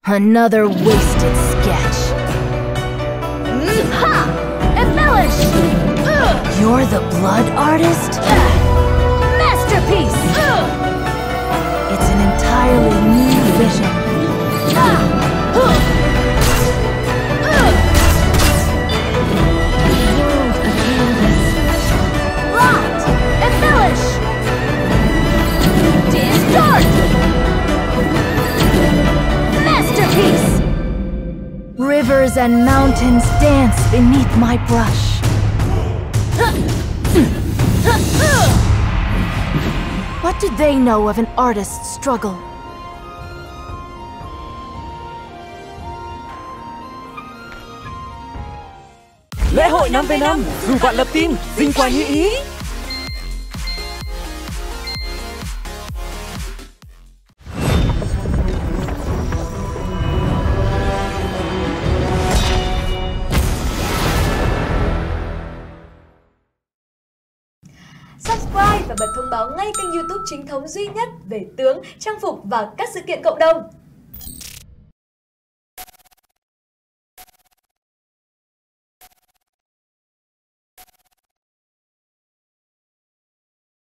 Another wasted sketch. Embellish! You're the blood artist? Masterpiece! It's an entirely new vision. World of canvas. Locked! Embellish! Distort! Masterpiece! Rivers and mountains dance beneath my brush. What do they know of an artist's struggle? Lễ hội 5v5, dù bạn lập team, dinh quà như ý. Subscribe và bật thông báo ngay kênh YouTube chính thống duy nhất về tướng, trang phục và các sự kiện cộng đồng.